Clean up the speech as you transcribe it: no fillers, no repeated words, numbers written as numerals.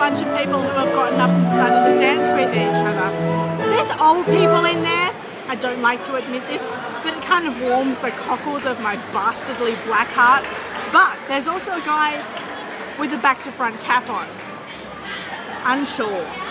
bunch of people who have gotten up and started to dance with each other. There's old people in there. I don't like to admit this, but it kind of warms the cockles of my bastardly black heart. But there's also a guy with a back to front cap on. Unsure.